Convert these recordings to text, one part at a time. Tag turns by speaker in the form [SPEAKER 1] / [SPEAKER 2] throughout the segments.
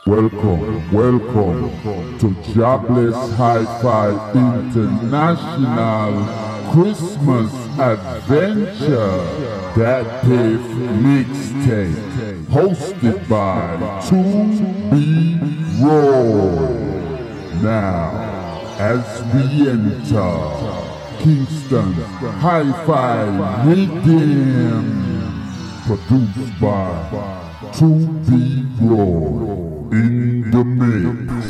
[SPEAKER 1] Welcome to Jobless Hi-Fi International Christmas Adventure, that Piff mixtape, hosted by 2B Roy. Now, as we enter Kingston Hi-Fi Rhythm, produced by 2B Roy. In the mix.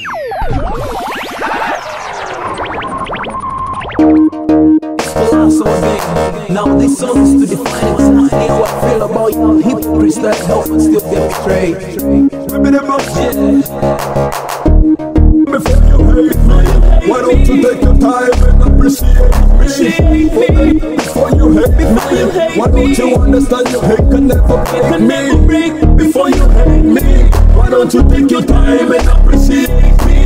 [SPEAKER 2] Now this song is to define exactly how I feel about you hypocrites that help and still get betrayed. Maybe them up, yeah. Before you hate me, why don't you take your time and appreciate me? Before you hate me, why don't you understand your hate can never break me? Before you hate me, why don't you take your time and appreciate me?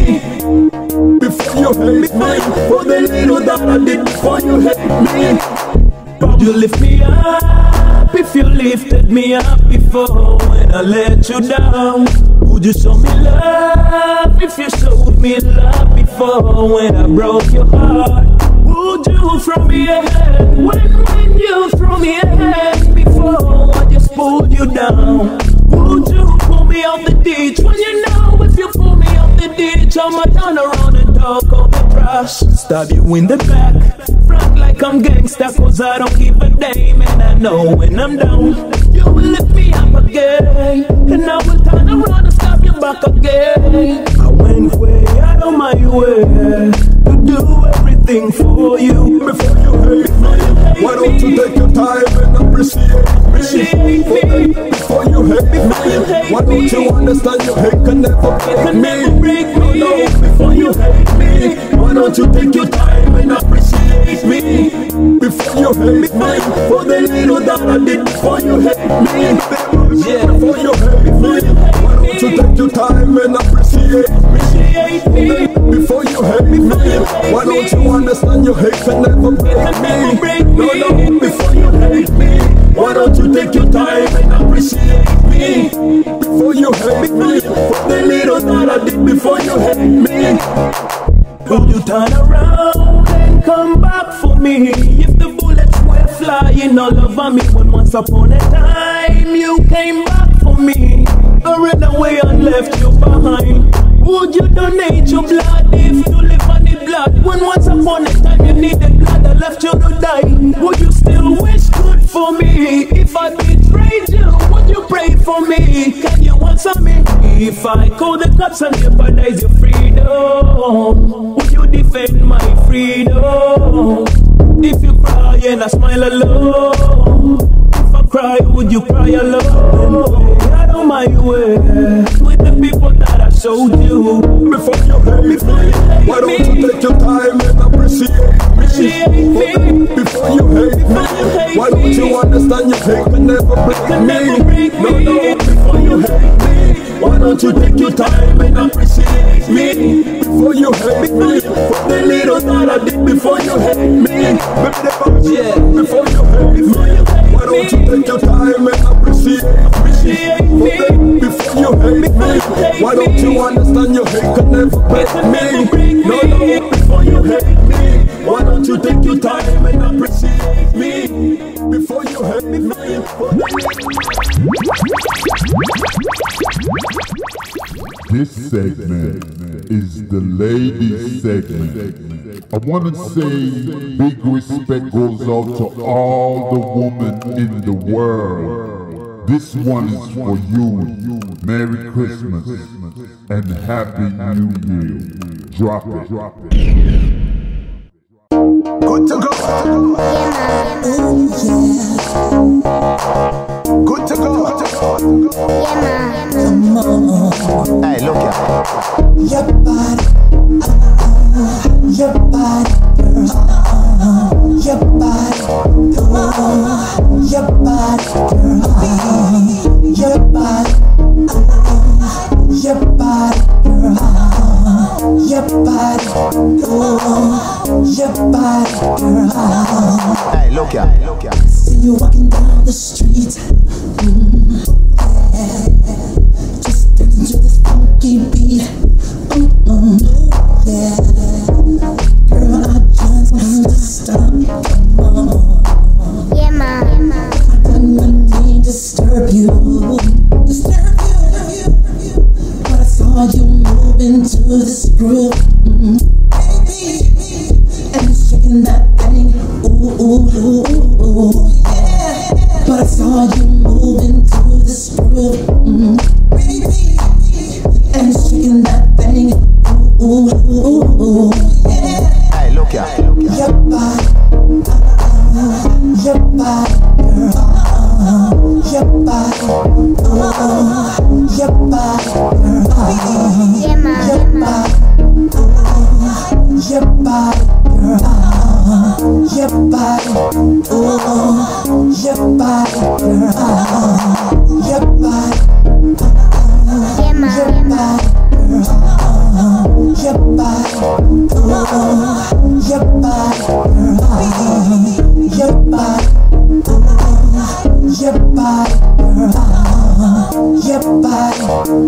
[SPEAKER 2] Before you hate me, for the little that I did before you hate me. Would you lift me up if you lifted me up before when I let you down? Would you show me love if you showed me love before when I broke your heart? Would you throw me ahead when you threw me ahead before I just pulled you down? Would you pull me off the ditch when you know if you pull me off the ditch I'ma turn around and talk on the trash? Stab you in the back, front like I'm gangsta cause I don't give a damn. And I know when I'm down, you will lift me up again, and I will turn around and stab you back again. I went way out of my way to do everything for you. Before you hate me, why don't you take your time and appreciate me? Before you hate me, why don't you understand your hate can never break me? No, before you hate me, why don't you take your time and appreciate me? Before you hate me, for the little that I did before you hate me. Yeah, before you hate me, why don't you take your time and appreciate me? Before you hate me, why don't you understand your hate can never break me? No, before you hate me, why don't you take your time and appreciate me? Before you hate me, for the little that I did before you hate me. Will you turn around and come back for me? If the bullets were flying all over me, when once upon a time you came back for me, I ran away and left you behind. Would you donate your blood if you live on the blood? When once upon a time you needed blood, I left you to die. Would you still wish good for me? If I betrayed you, would you pray for me? Can you answer me? If I call the cops and jeopardize your freedom, would you defend my freedom? If you cry and I smile alone, if I cry, would you cry alone? Out of my way with the people that I showed you. Before you hate me, why don't you take your time and appreciate me? Before you hate me, why don't you understand your hate can never break me? No, before you hate me, why don't you take your time and appreciate me? Before you hate me, for the little that I did before you hate me. Yeah, before you hate me, why don't you take your time and appreciate me? Before you hate me, why don't you understand your hate can never break me? No, before you hate me, why don't you take your time and appreciate me? Before you hate me,
[SPEAKER 1] This segment is the ladies segment. I want to say big respect goes out to all the women in the world. This one is for you. Merry Christmas and Happy New Year. Drop it.
[SPEAKER 3] Good to go. Good to go. Come on. Hey, look at your body. Your body, girl. Your body. Your body, girl. Your body. Your body, girl. Your body. Your body, girl. Hey, look at. See you walking down the street. Yeah. Just into this. moving to this groove, baby, and you're shaking that thing, ooh, ooh, ooh, ooh, yeah. But I saw you moving to this groove, baby, and you're shaking that thing, ooh, ooh, ooh, yeah.
[SPEAKER 4] Hey, look ya.
[SPEAKER 3] Your body, your body, girl, your body, your body, girl, your body, your body, girl, your body, your body, girl, your body, your body. Your body, your body, your body, your body, your body,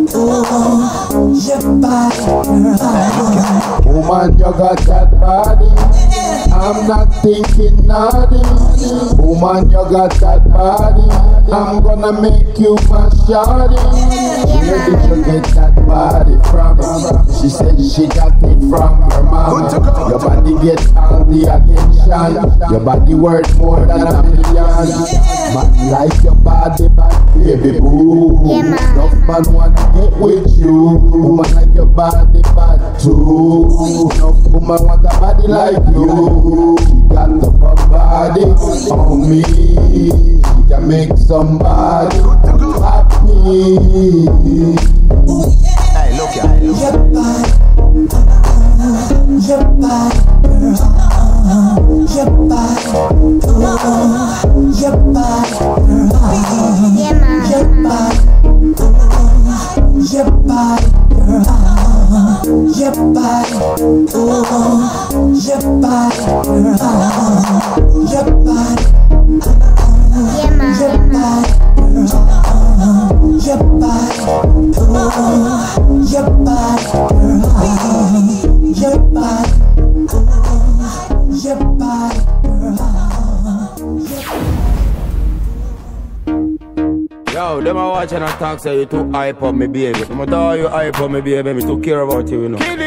[SPEAKER 3] your body.
[SPEAKER 5] Woman, you got that body. I'm not thinking naughty. Woman, you got that body. I'm gonna make you my shawty. Where did you get that body from? She said she got it from her mama. Your body gets all the attention. Your body worth more than $1 million. Man like your body, but baby boo. No man wanna get with you. Woman like your body, but too. No woman want a body like you. She got the body on me. She can make somebody happy.
[SPEAKER 4] Hey, look ya.
[SPEAKER 3] Your body, your body, girl, your body, your body, girl, your body, your body, girl, your body, your body, girl, your body. Your body, your body, your body, your body, your body,
[SPEAKER 2] Yo, them a watching and talk say you too hype on me, baby. I'ma tell you hype on me, baby. Me too care about you, you know. Kitty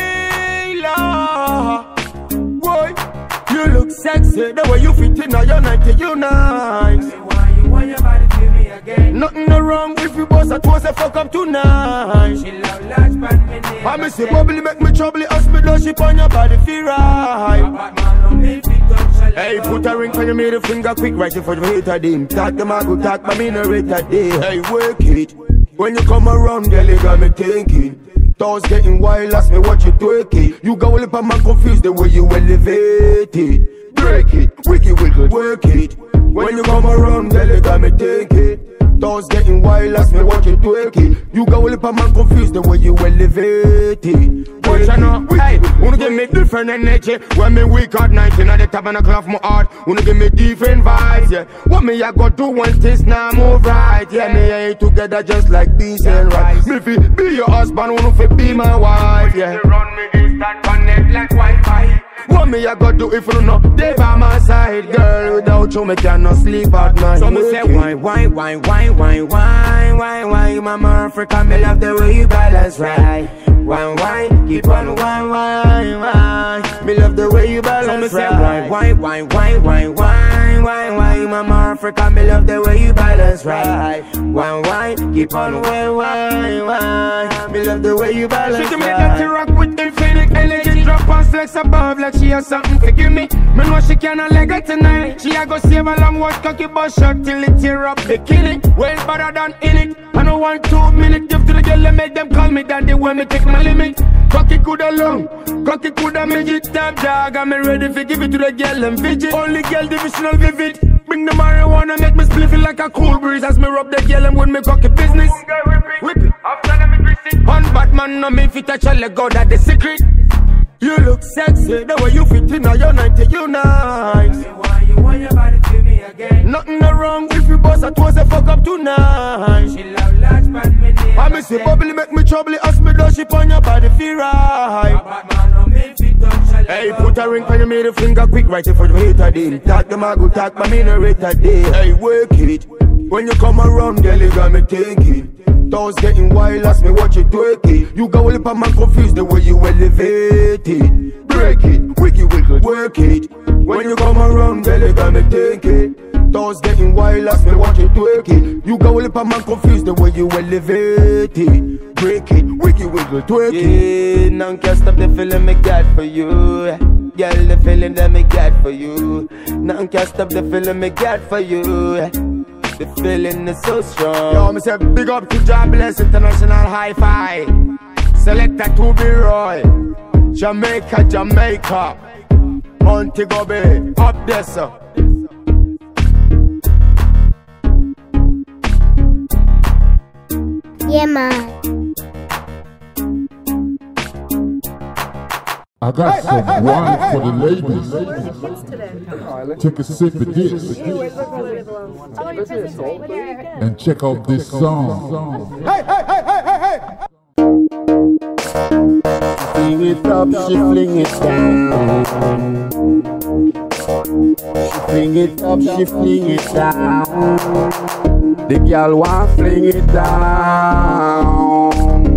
[SPEAKER 2] Wailer, boy, you look sexy. The way you fit in, now you're 90, you nice. Why your body feel me again? Nothing no wrong if you boss at once, fuck up tonight. She love large band me name. I miss you bubbly, make me trouble. Ask me does she on your body feel right? Hey, put a ring for your middle finger quick right before you hit a dim. Talk them I go talk, but me no rate a day. Hey, work it. When you come around, girl, you got me thinking. Thoughts getting wild, ask me what you twerking. You go all up and man confused the way you elevate it. Break it, wicked, wiggle, work it. When you come around, girl, you got me thinking. Thoughts getting wild, ask me what you twerking. You go all up and man confused the way you elevate it. But you know, hey, wanna give me different energy. When me weak at night, in the tabernacle of my heart, wanna give me different vibes, yeah. What me I go do when things now move right, yeah. Me ain't together just like peace and right. Me fi be your husband, wanna fi be my wife, yeah. You run me instant connect like Wi-Fi. What me I go do if you know they by my side, girl? Without you me cannot sleep at night. So me say why, Mama Africa, me love the way you balance right. Why, keep on why, me love the way you balance right. Why, Mama Africa, me love the way you balance right. Why, keep on why, me love the way you balance right. She can make that rock with infinite energy, drop on flex above like she has something to give me. Me know she can't leg her tonight. She a go save a long watch cocky bus shot till it tear up bikini. Well better than in it. I know 1 2 minutes give to the girl and make them call me daddy when me take my limit. Cocky coulda long, cocky coulda midget. Top dog, I'm ready for give it to the girl and fidget. Only girl divisional vivid. Bring the marijuana, make me spliff it like a cool breeze. As me rub the girl and when me cocky business. Whip it, after let me twist it. On Batman, no me fit a child, let go that the secret. You look sexy, the way you fit in, now you're 90, you nice. Why your body feel me again? Nothing no wrong if you boss at once, fuck up tonight. She love large band me name. I miss you bubbly, make me trouble. Ask me does she on your body feel right? Hey, put a ring for your middle finger quick right before you hit a dim. Talk them I go talk, but me no rate a day. Hey, work it. When you come around, girl, you got me thinking. Toes getting wild as me watch it twerk it. You go lip and man confused the way you elevate it. Break it, wiggy wiggle, work it. When you come around, girl, you gotta take it. Toes getting wild as me watch it twerk it. You go lip and man confused the way you elevate it. Break it, wiggy wiggle, twerk it.
[SPEAKER 4] None can stop the feeling me got for you. Girl, the feeling that me got for you. None can stop the feeling me got for you. The feeling is so strong.
[SPEAKER 2] Yo, me say big up to Jobless International Hi-Fi. Selector to be Roy. Jamaica, Jamaica. Montego Bay, up there, sir.
[SPEAKER 6] Yeah, man.
[SPEAKER 1] I got some wine for the ladies. Take a sip of this and check out this song.
[SPEAKER 5] Hey, hey, hey, hey, hey, hey! Fling it up, she fling it down. She fling it up, she fling it down. The girl want fling it down.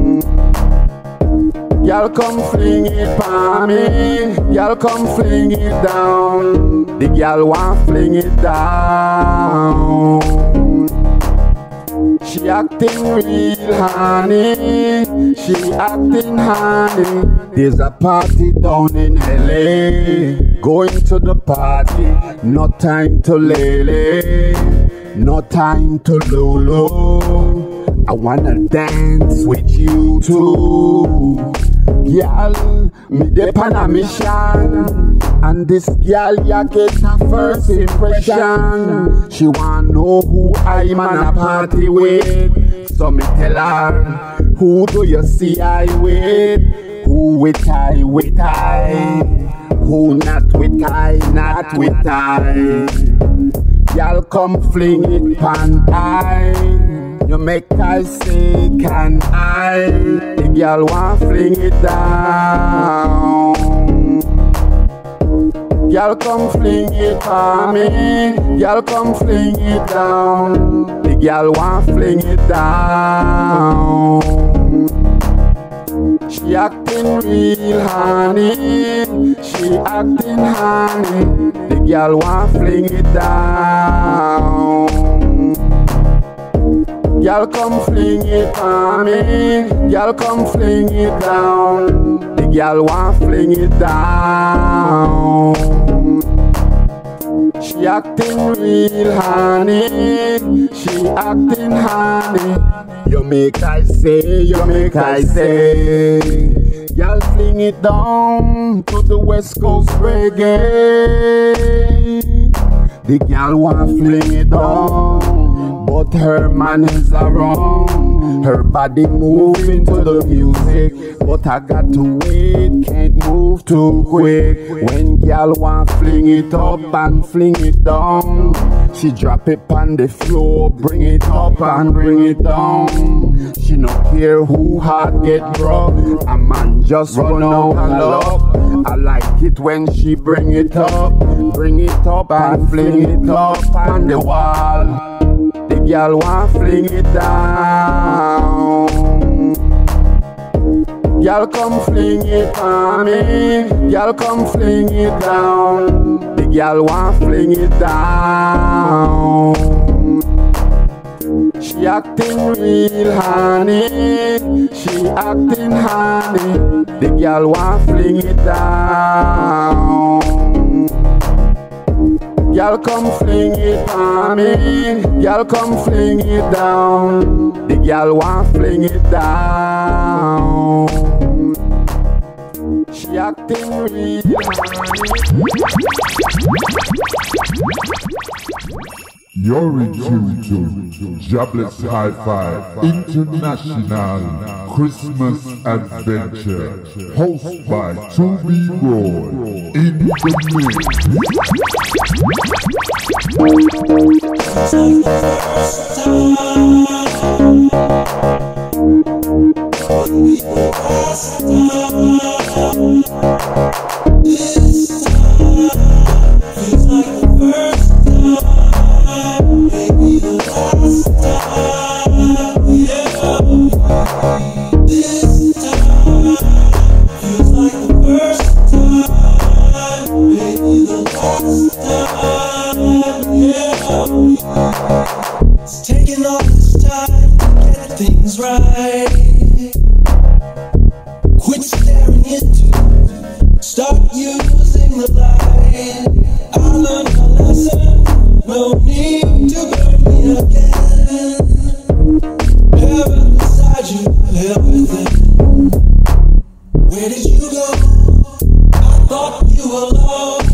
[SPEAKER 5] Y'all come fling it for me. Y'all come fling it down. The girl want fling it down. She acting real honey. She acting honey. There's a party down in LA. Going to the party. No time to lele. No time to lolo. I wanna dance with you too. Girl, me dep on a mission. And this girl, ya get her first impression. She wanna know who I'm on a party with. So me tell her, who do you see I with? Who with I, with I? Who not with I, not with I? Y'all come fling it pan I. You make I say, can I? The girl want fling it down. Y'all come fling it for me. Y'all come fling it down. The girl want fling it down. She acting real honey. She acting honey. The girl want fling it down. Y'all come fling it for me. Y'all come fling it down. The girl want fling it down. She acting real honey. She acting honey. You make I say, you make I say. Y'all fling it down to the West Coast reggae. The girl want fling it down, but her man is wrong. Her body moving to the music, but I got to wait, can't move too quick. When girl want fling it up and fling it down, she drop it on the floor, bring it up and bring it down. She no care who heart get broke, a man just run out and love. I like it when she bring it up and fling it up on the wall. The girl want fling it down. Girl come fling it for me. Girl come fling it down. The girl want fling it down. She acting real honey. She acting honey. The girl want fling it down. Y'all come fling it for me. Y'all come fling it down. The girl want fling it down. She acting real.
[SPEAKER 1] You're in tune to Jobless Hi-Fi International Christmas Adventure, hosted by 2B Roy in the
[SPEAKER 3] Baby, the last time, yeah. It's taking all this time to get things right. Quit staring into, start using the light. I learned my lesson, no need to burn me again. Heaven beside you, hell within. Where did you go? I thought you were lost.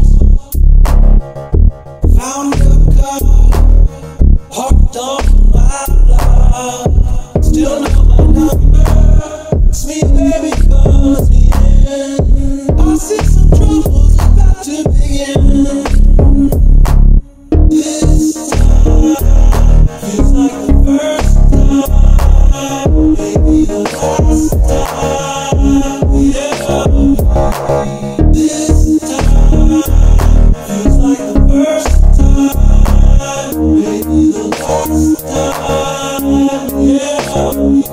[SPEAKER 3] Found your car, parked on my block. Still know my number. It's me, baby, buzz me in. I see some troubles about to begin. This time feels like the first time, maybe the last time. Yeah. This time feels like the first time, maybe the last time. Yeah.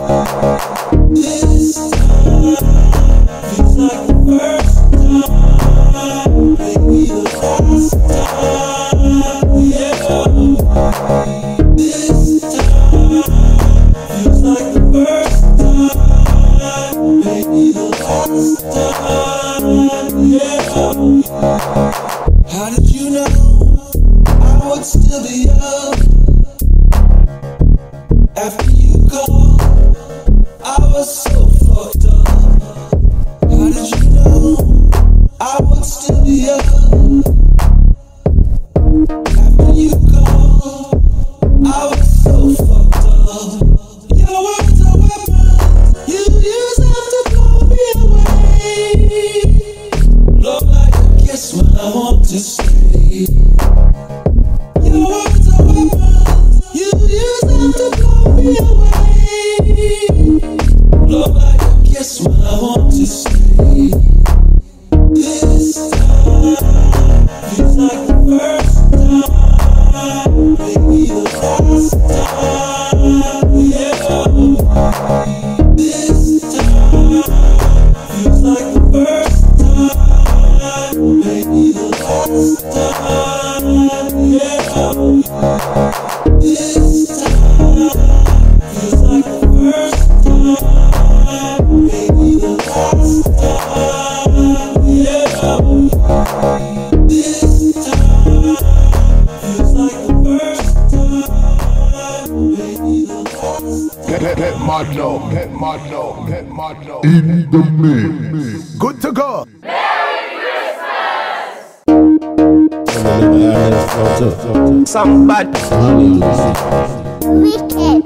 [SPEAKER 3] This time feels like the first time, maybe the last time. Yeah. This time feels like the first time, maybe the last time. Yeah. How did you know I would still be up after you called? I was so fucked up. How did you know I would still be up after you called? I was so fucked up. Your words are weapons you use them to blow me away. Blow like a kiss when I want to stay. Your words are weapons you use them to blow me away. Blow like a kiss when I want to stay. This time feels like the first time, maybe the last time. Yeah. This time feels like the first time, maybe the last time. Yeah. This time feels like the first time, maybe the last time. Yeah. This time feels like the first time, maybe the last time.
[SPEAKER 1] Get my dog, get my dog, get my dog. In the mix.
[SPEAKER 2] Good to go.
[SPEAKER 4] Some bad.
[SPEAKER 6] Wicked.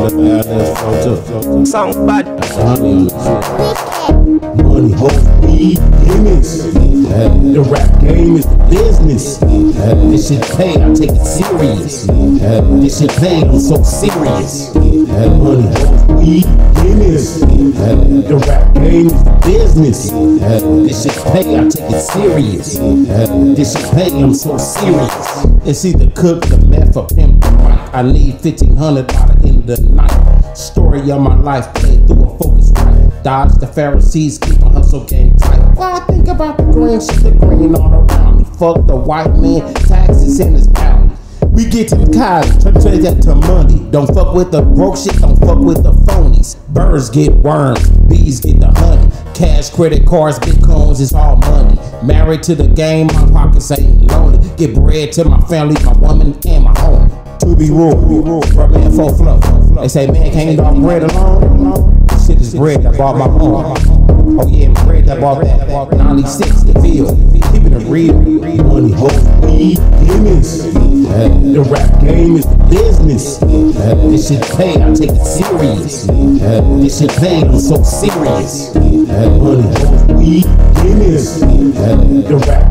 [SPEAKER 4] Some bad.
[SPEAKER 7] Money, hope, weed, gimmicks. The rap game is the business. This shit pay, I take it serious. This shit pay, I'm so serious. Money, hope, weed, gimmicks. The rap game is the business. This shit pay, I take it serious. This shit pay, I'm so serious. It's either cook the meth or pimp the mic. I need 1,500 by the end of the night. Story of my life played through a focus right. Dodge the Pharisees, keep my hustle game tight. Why I think about the green shit, the green all around me. Fuck the white man, taxes in his bounty. We get to the college, try to change that to money. Don't fuck with the broke shit, don't fuck with the phonies. Birds get worms, bees get the honey. Cash, credit cards, bitcoins, it's all money. Married to the game, my pockets ain't lonely. Get bread to my family, my woman, and my homie. To be rule, rub man for flow. They say man can't eat bread alone. This shit is bread, I bought my own. Oh yeah, bread, I bought that. 96, the field, keeping it real. Money, hope, weed, gimmicks. The rap game is the business. This shit pay, I take it serious. This shit pay, I'm so serious. Money, hope, weed, gimmicks. The rap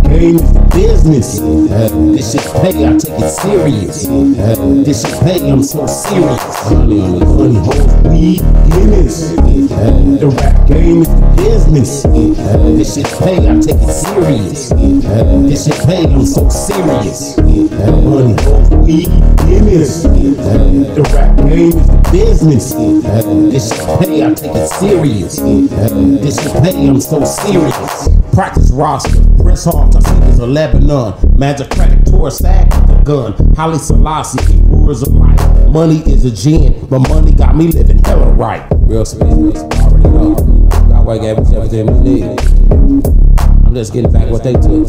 [SPEAKER 7] game is the business. This shit pay, I take it serious. This shit pay, I'm so serious. Honey, hoes, weed, Guinness. The rap game is the business. This shit pay, I take it serious. This shit pay, I'm so serious. Honey, hoes, weed, Guinness. The rap game is the business. This shit pay, I take it serious. This shit pay, I'm so serious. Practice roster, Prince Hall, Tasikas of Lebanon, Magicratic tour, sack the gun, Haile Selassie, Brewers of life. Money is a gin, but money got me living hella right. Real space, already know. God work everything we need. I'm just getting back what they took.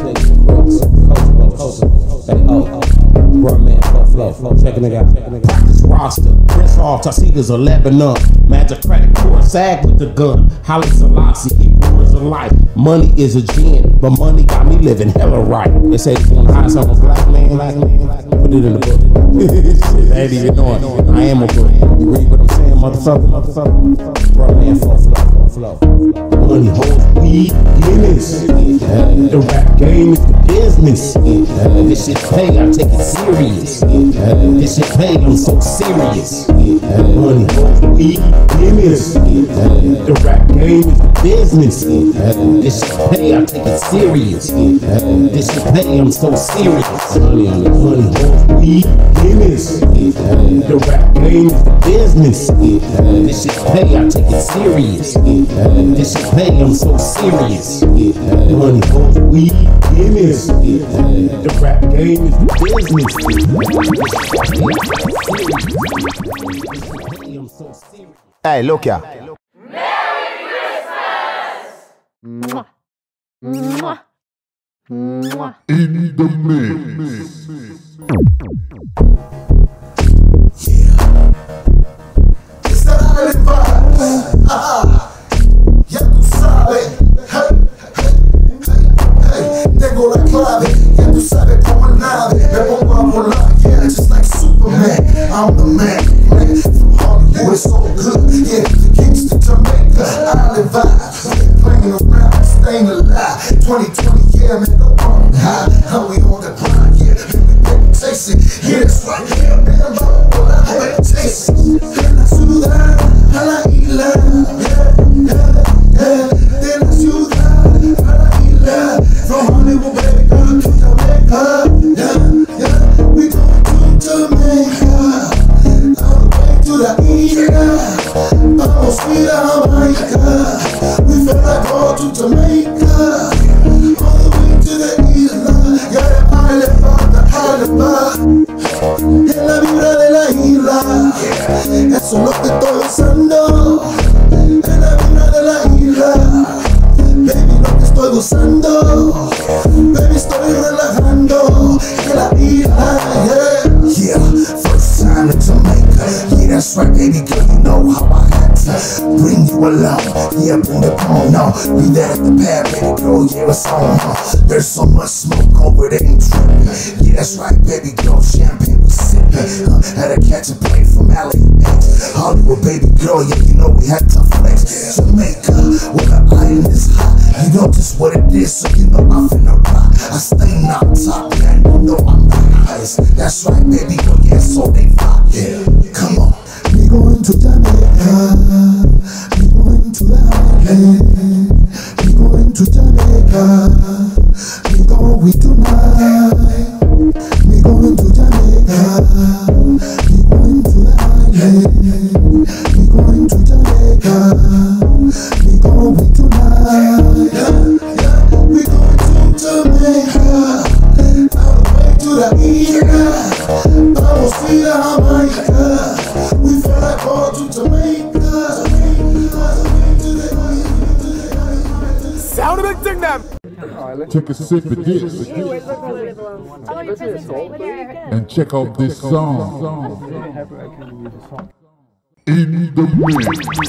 [SPEAKER 7] Man, flow, checking it out. Practice roster, Prince Hall, Tasikas of Lebanon, Magicratic tour, sag with the gun, Haile Selassie, Brewers of life. Money is a gin, but money got me living hella right. They say if you want to hide something, black man, put it in the book. Shit, I ain't even knowing. I am a book. You read what I'm saying, motherfucker? Bro, man, flow. Money, hoes, weed, Guinness. The rap game is the business. This shit pay, I take it serious. This shit pay, I'm so serious. Money, hoes, weed, Guinness. The rap game is the business. This shit pay, I take it serious. This shit pay, I'm so serious. Money, hoes, weed, Guinness. The rap game is the business. This shit pay, I take it serious. This shit pay, I'm so serious. Money, hoes, weed, Guinness. The rap game is the business. I'm so serious.
[SPEAKER 6] Hey, look ya.
[SPEAKER 8] Merry Christmas!
[SPEAKER 1] In the mix.
[SPEAKER 5] It's the island vibes. Ya tú sabes. Hey, tengo la clave. Ya tú sabes cómo nave. Me pongo a volar, yeah, just like Superman. I'm the man from Hollywood. It's so good, yeah, the Kingston, Jamaica. Island vibes. Playing around, staying alive. 2020, yeah, man, no wrong high. How we on the grind, yeah, man, we better chase it. Yeah, that's right, yeah, man, I'm better chase it. Then I ciudad, a la isla, then la ciudad, a la isla. From Hollywood, baby, girl, to Jamaica, we going to Jamaica, all the way to the isla. Vamos a ir a Jamaica, we feel like going to Jamaica, all the way to the isla. Yeah, the island bar, en la vibra de la isla. Eso es lo que estoy usando, en la vibra de la isla. Baby, lo que estoy gozando, baby, estoy relajando en la isla, yeah. First time in Jamaica, yeah, that's right, baby girl, you know how I had to bring you along, yeah, bring it on, we there at the pad, baby girl, yeah, it's on, there's so much smoke over there, ain't tripping, yeah, that's right, baby girl, champagne we sipping, had to catch a plane from LAX, Hollywood, baby girl, yeah, you know we had to flex, Jamaica, where the island is hot, you know just what it is, so you know I'm finna rock, I stay on top, man, you know I'm the highest, that's right, baby girl, yeah, so they rock, yeah, come on, we going to Jamaica, we going to the island, we going to Jamaica, we going tonight, we going to Jamaica, we going to the island, we going to Jamaica, we going tonight, we going to Jamaica, all the way to the isla, vamos a ir a Jamaica, we feel like going to Jamaica,
[SPEAKER 6] Sound of it, dig them.
[SPEAKER 1] Take a sip of this and check out this song. In the mix.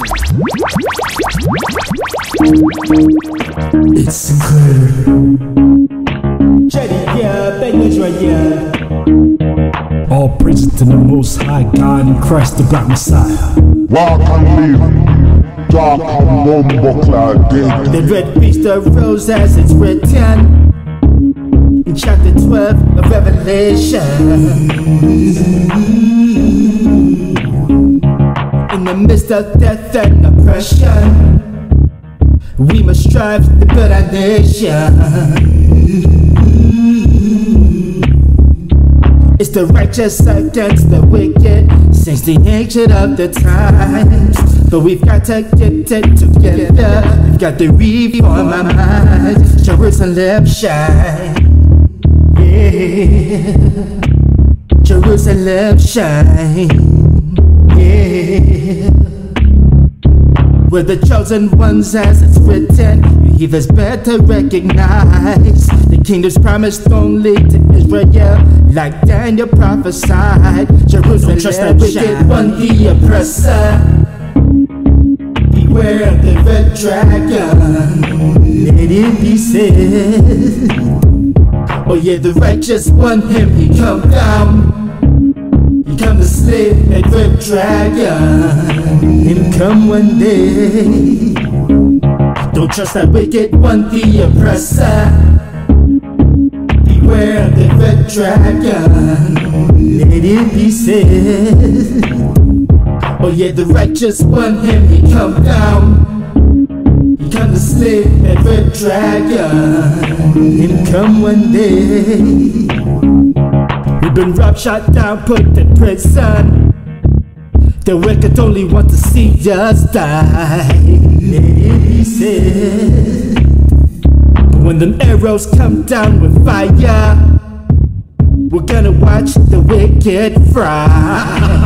[SPEAKER 5] It's Sinclair.
[SPEAKER 9] Jetty, yeah, bangers right, yeah.
[SPEAKER 10] All praises to the Most High God in Christ the Black Messiah.
[SPEAKER 1] Walk and live, dark and mumbo clad dead.
[SPEAKER 9] The red beast of rose as it's written. in chapter 12 of Revelation. In the midst of death and oppression, we must strive to build our nation. It's the righteous against the wicked since the ancient of the times. But we've got to get it together. We've got to reform our minds. Jerusalem shine, yeah. Jerusalem shine, yeah. We're the chosen ones as it's written. You heathens better recognize the kingdom's promised only to Israel, like Daniel prophesied. Jerusalem, trust that wicked one, the oppressor. Beware of the red dragon, let it be said. Oh yeah, the righteous one, him, he come down. He come to slay that red dragon. Him come one day. Don't trust that wicked one, the oppressor. Beware of the red dragon, let it be said. Oh yeah, the righteous one, him, he come down. He come to slay that red dragon. Him come one day. We've been robbed, shot down, put in prison. The wicked only want to see us die, let it be said. But when them arrows come down with fire, we're gonna watch the wicked fry.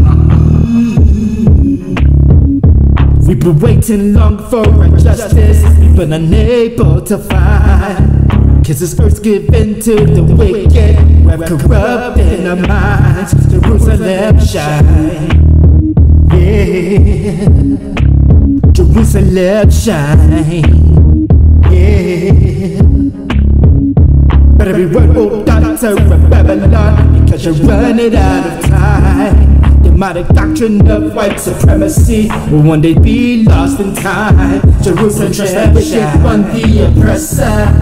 [SPEAKER 9] We've been waiting long for our justice, we've been unable to find. Cause this earth's given to the wicked, we're corrupt in our minds. Jerusalem shine, yeah. Jerusalem shine, yeah. But every word will doctor of Babylon, because you're running out of time. Demonic doctrine of white supremacy will one day be lost in time. Jerusalem wicked one, the oppressor.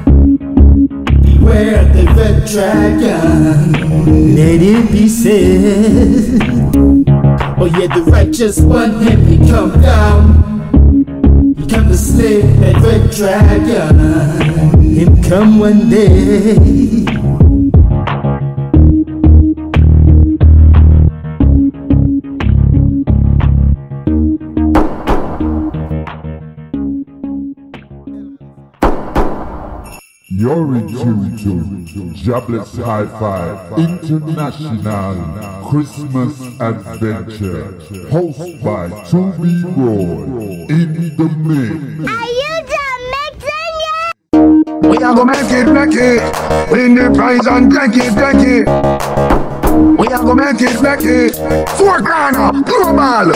[SPEAKER 9] Beware of the red dragon, let it be said. Oh yeah, the righteous one, him, he come down. He come to slay that red dragon. Him come one day.
[SPEAKER 1] You're in tune to Jobless Hi-Fi International Christmas Adventure, hosted by Toby Roy, in the mix.
[SPEAKER 8] Are you done mixing yet?
[SPEAKER 5] We are gonna make it, win the prize and break it. We are gonna make it, 4 grand, global.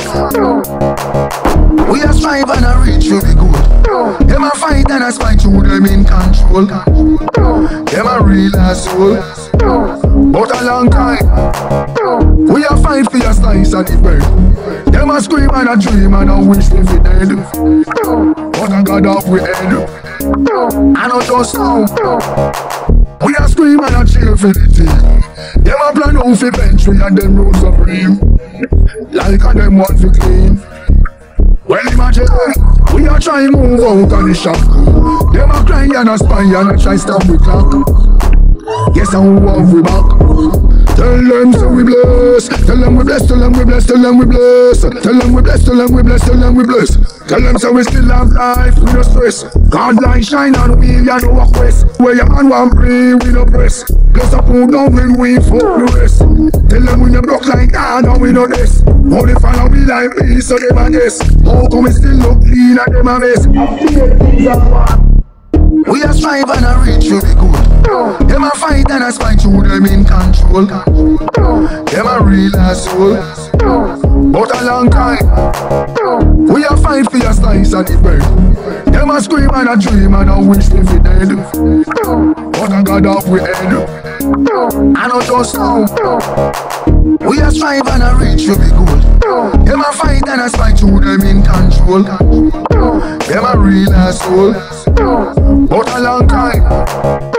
[SPEAKER 5] We are strive and a reach will be good. Them a fight and a spite through them in control. Them a real asshole, but a long time. We a fight for your slice of the bread. Them a scream and a dream and a wish we be dead. But I got off with head. I know just now. We a scream and a cheer for the team. Them a plan out for bench we and them rules supreme. Like a them want to clean. Well imagine, we are trying to move out of the shock. Them a cry and a spy and a try stop we clock. Guess how we back. Tell them so we bless. Tell them we bless, tell them we bless, tell them we bless. Tell them we bless, tell them we bless, tell them we bless. Tell them so we still have life, we no stress. God light shine on we and no quest. Where your man want pray, we no press. Bless up who down when we fuck the rest. Tell them we no broke like God and we no this. How they follow me like me so they man guess. How come we still look clean and them a mess? We a strive and a reach will be good. Them a fight and a spite through them in control. Them a real asshole, but a long time. We a fight for your slice of the bread. Them a scream and a dream and a wish we be dead. But I got off with head. I know just now. We a strive and a reach will be good. Them a fight and a spite through them in control. Them a real asshole, but a long time.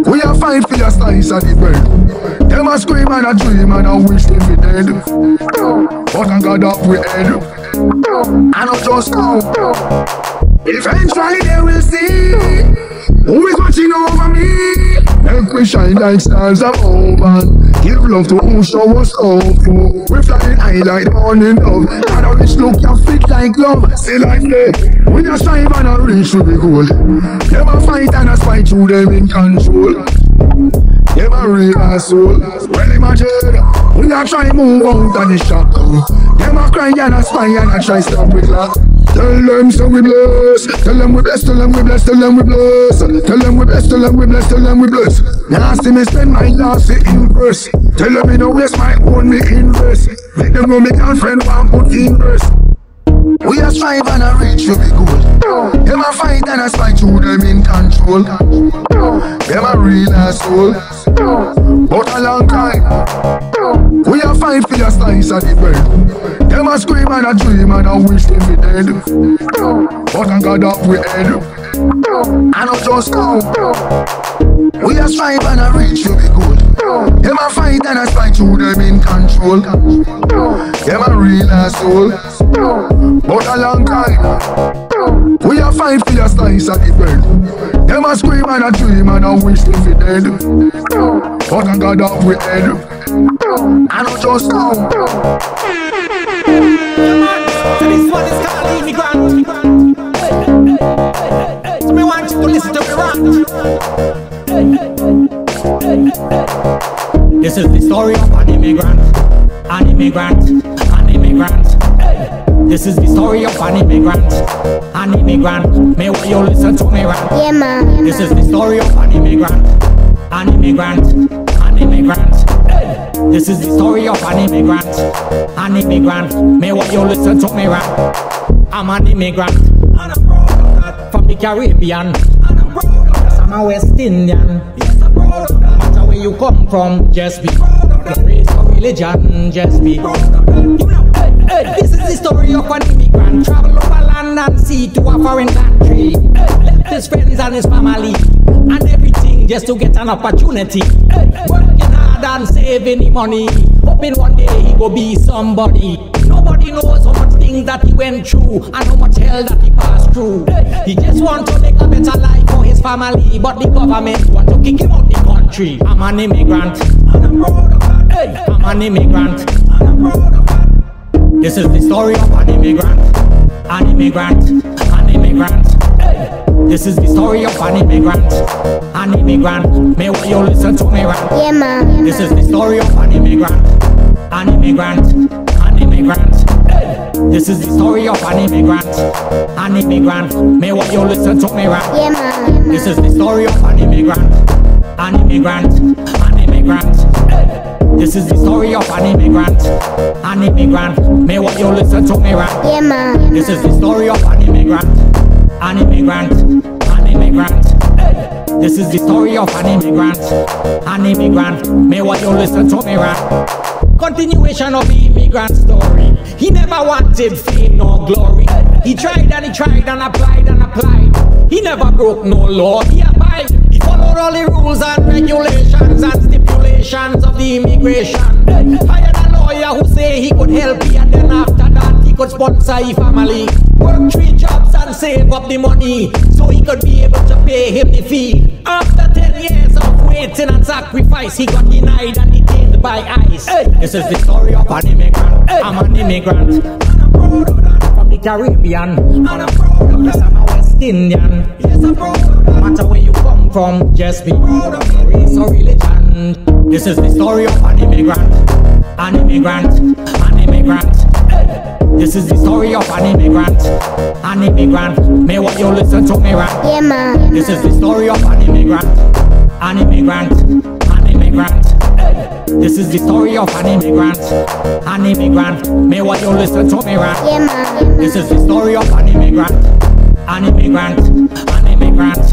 [SPEAKER 5] We a fight for your slice of the bread. Them a scream and a dream and a wish them be dead. But I got up with head. I don't just come. Eventually they will see who is watching over me. Make we shine like stars above and give love to who show us love. We flying high like the morning dove. And a rich look you fit like glove. See like that. We just strive and a reach to be gold. Them a fight and a spite through them in control. Them a real asshole. Well imagine we a try move out of the shackle. Them a cry and a spy and a try stop with luck. Tell them so we bless. Tell them we bless. Tell them we bless. Tell them we bless. Tell them we bless. Tell them we bless. Tell them we bless. Now see me spend my last in verse. Tell them me no waste my own me invest. Make them know me girlfriend want put in verse. We a strive and a reach to be good. Them a fight and a spite through them in control. Them a real asshole. But a long time we a fight for your slice of the bread. Them a scream and a dream and a wish them be dead. But I got up with head. I don't just come. We a strive and a reach to be good. Them a fight and a spite through them in control. Them a real asshole. But a long time we a fight for your slice of the bread. Them a scream and a dream and a wish them be dead. But I got up with head. I don't just come.
[SPEAKER 9] So this one is called Immigrant. So me want you to listen to me rant. This is the story of an immigrant. An immigrant. An immigrant. This is the story of an immigrant. An immigrant. May you listen to me rant.
[SPEAKER 8] Yeah, man.
[SPEAKER 9] This is the story of an immigrant. An immigrant. An immigrant. This is the story of an immigrant. An immigrant. May you listen to me rant. I'm an immigrant. And I'm proud of that. From the Caribbean. And I'm proud of that. I'm a West Indian. Yes, I'm proud of that. No matter where you come from, just be proud of that. Race or religion, just be proud of that. You know, this is the story of an immigrant. Travel over land and sea to a foreign country. Left his friends and his family and everything just to get an opportunity. Working hard and saving the money, hoping one day he go be somebody. Nobody knows how much things that he went through and how much hell that he passed through. He just want to make a better life for his family, but the government want to kick him out the country. I'm an immigrant and I'm proud of that. I'm an immigrant and I'm proud of that. This is the story of an immigrant. An immigrant. An immigrant. This is the story of an immigrant. An immigrant. May you listen to me rant.
[SPEAKER 8] Yeah, man.
[SPEAKER 9] This is the story of an immigrant. An immigrant. An immigrant. This is the story of an immigrant. An immigrant. May you listen to me rant.
[SPEAKER 8] Yeah, man.
[SPEAKER 9] This is the story of an immigrant. An immigrant. An immigrant. This is the story of an immigrant. An immigrant. May you listen to me rant.
[SPEAKER 8] Yeah, man.
[SPEAKER 9] This is the story of an immigrant. An immigrant. An immigrant. This is the story of an immigrant. An immigrant. May you listen to me rant. Continuation of the immigrant story. He never wanted fame nor glory. He tried and he tried and applied and applied. He never broke no law. He abide. He followed all the rules and regulations and stipulations of the immigration. Hired a lawyer who say he could help you, and then after that he could sponsor his family. Work 3 jobs and save up the money so he could be able to pay him the fee. After 10 years of waiting and sacrifice, he got denied and detained by ICE. This is the story of an immigrant. I'm an immigrant and I'm proud of that. From the Caribbean and I'm proud of that. Yes, I'm a West Indian. Yes, I'm proud of that. No matter where you come from, just be proud of your race or religion. This is the story of an immigrant. An immigrant. An immigrant. This is the story of an immigrant. An immigrant. May you listen to me rant.
[SPEAKER 8] Yeah, man.
[SPEAKER 9] This is the story of an immigrant. An immigrant. An immigrant. This is the story of an immigrant. An immigrant. May you listen to me rant.
[SPEAKER 8] Yeah, man.
[SPEAKER 9] This is the story of an immigrant. An immigrant. An immigrant.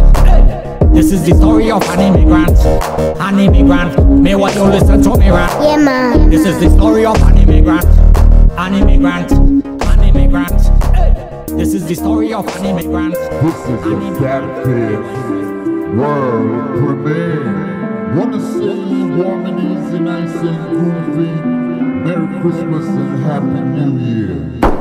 [SPEAKER 9] This is the story of an immigrant. An immigrant. May you listen to me rant.
[SPEAKER 8] Yeah, man.
[SPEAKER 9] This is the story of an immigrant. An immigrant. An immigrant. This is the story of an immigrant.
[SPEAKER 1] This is a bad pitch. world premiere. Wanna say warm and easy, nice and groovy. Merry Christmas and Happy New Year.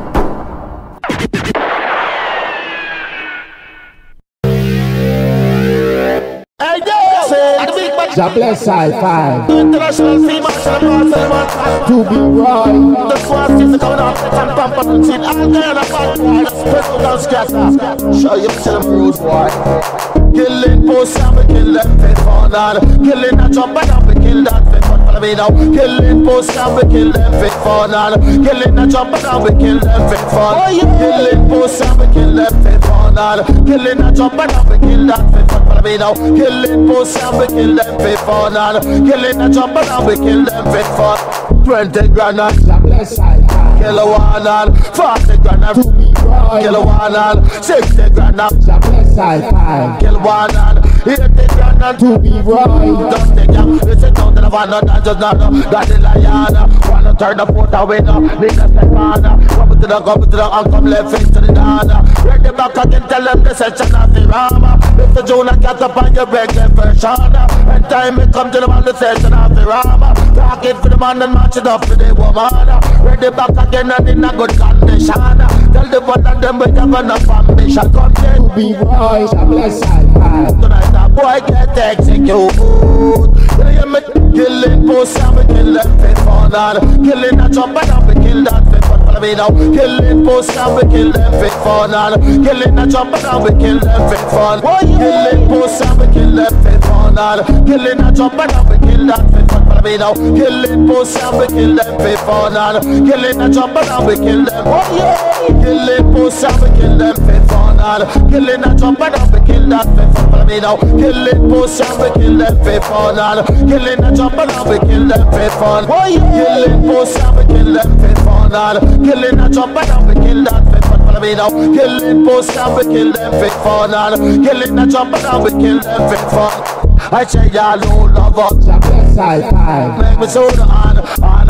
[SPEAKER 5] God bless Hi-Fi.
[SPEAKER 9] International female, to
[SPEAKER 5] be right.
[SPEAKER 9] The first is coming up, and pump up and sit. I'll go on a fat boy, spread down scatter. Show you tell them rules, boy. Killing post and we kill them fit for now. Killing a jump and we kill that fit for me now. Killing post and we kill them fit for now. Killing a jump and we kill them fit for now. Killing post and we kill them fit for now. Killing a jump and we kill that fit for me now. Killing post and we kill them fit for now. Killing a jump and we kill them fit for 20 grand and kill a one and 40 grand and kill a one and 60 grand and kill one and 80 grand and
[SPEAKER 5] to be right.
[SPEAKER 9] Just take ya, listen down to the van and just not got the lion. Wanna turn the foot away now, niggas like man. Come to the and come left face to the dana. Ready back again, tell them the section of the rama. Mr. Jonah got up on your regular version. And time it come to the man, the section of the rama. Talking for the man and match it up for the woman. Ready back again and in a good condition. Tell the one of them we have enough ambition. Come then
[SPEAKER 5] to be right. God bless Hi-Fi.
[SPEAKER 9] Tonight that boy get executed. Killing post and we kill them fit for now. Killing a jump and we kill that fit for me now. Killing post and we kill them fit for now. Killing a jump and we kill them fit for now. Killing post and we kill them fit for now. Killing a jump and we kill that fit for me now. Killing post and we kill them fit for now. Killing a jump and we kill them. Killing post and we kill them fit for now. Killing a jump and we kill that fit for me now. Killing post and we kill them fit for now. Killing a jump and we kill them fit for now. Killing post and we kill them fit for now. Killing a jump and we kill that fit for me now. Killing post and we kill them fit for now. Killing a jump and we kill them fit for. I say y'all don't love us. Make me so on.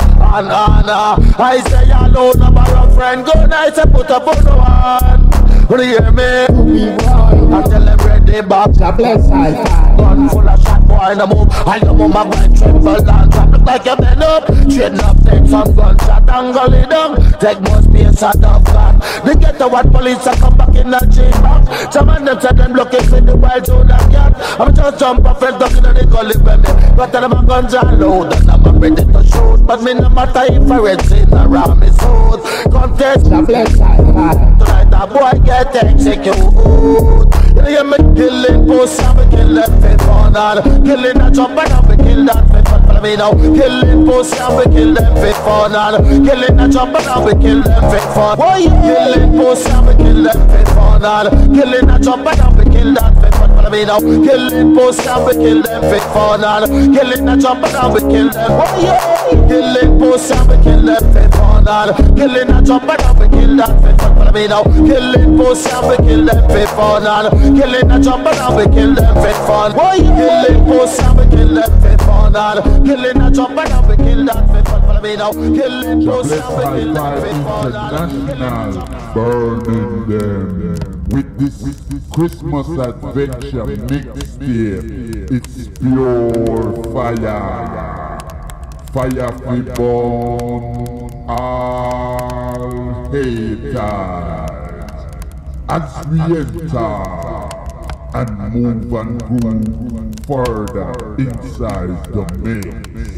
[SPEAKER 9] I say y'all don't love our friend. Good night and put up on the one. You hear me? I tell them ready back. Gun full of shot boy in the move. I know my mind tremble and drop look like a bend up. Trading up, take some gunshot and go lay down. Take more space out of God. They get the what police are come back in the chamber. Some of them say them looking for the wild zone of cat. I'm just jump up and duck in the gully with me. But tell them my guns are load and I'm ready to shoot. But me no matter if I red in around me suit. Contest tonight that boy get executed. You hear me? Killing post and we kill them fit for now. Killing a jump and we kill that fit for me now. Killing post and we kill them fit for now. Killing a jump and we kill them fit for. Killing post and we kill them fit for now. Killing a jump and we kill that fit for me now. Killing post and we kill them fit for now. Killing a jump and we kill them. Killing post and we kill them fit for now. Killing a jump and we kill that fit for me now. Killing post and we kill them fit for now. Killing a jump and we kill them fit for. Killing post and we kill them fit for now. Killing a jump and we kill that fit for me now. Killing post and we kill them fit for
[SPEAKER 1] International burning them with this Christmas adventure mixtape. It's pure fire. Fire free burn all haters. As we enter and move and groove further inside the mix.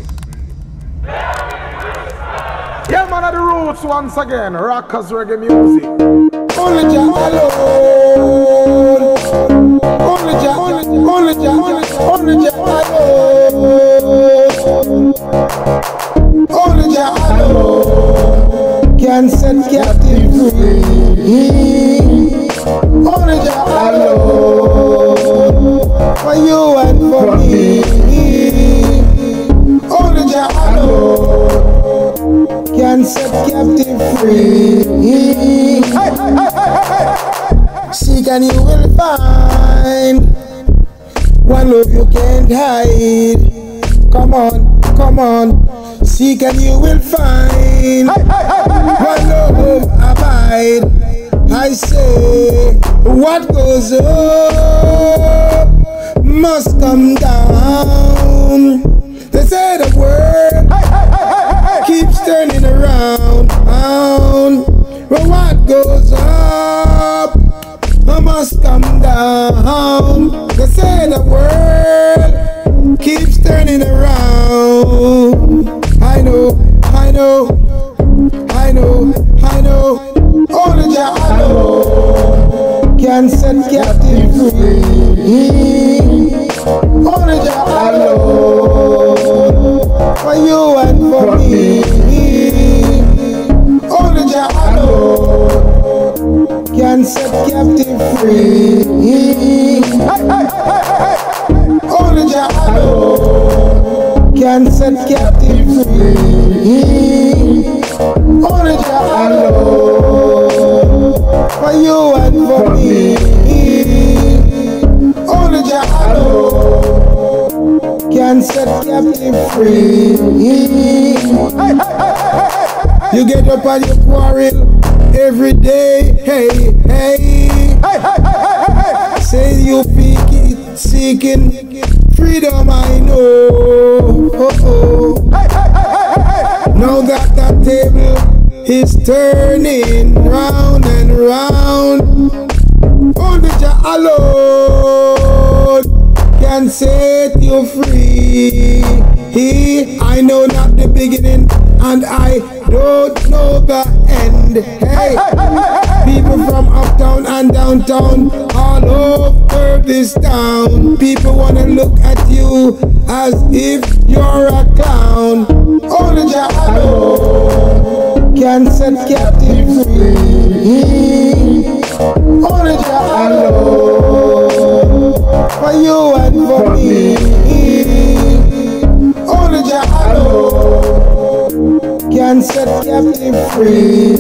[SPEAKER 6] Yeah, man of the roots once again, rockers reggae music.
[SPEAKER 5] Only Jah alone. Only Jah alone. Only Jah alone can set captive free. Only Jah alone for you and for me. Only Jah alone can set captive free. Seek and you will find one love you can't hide. Come on. Seek and you will find one love abide. I say what goes up
[SPEAKER 9] must come down. They say the world keeps turning around. But what goes up must come down. They say the world keeps turning around. I know. Only Jah alone can set captive free. Only Jah alone for you and for me. Only Jah alone can set captive free. Only Jah alone can set captive free. Only Jah alone for you and for me. Only Jah alone can set captive free. You get up and you quarrel every day. Hey. Say you seeking freedom, I know. Now that table is turning round and round. Only Jah alone can set you free. I know not the beginning and I don't know the end. Hey, people from uptown and downtown, all over this town, people wanna look at you as if you're a clown. Only Jah alone can set captive free. Only Jah alone for you and for me. Only Jah alone can set captive free.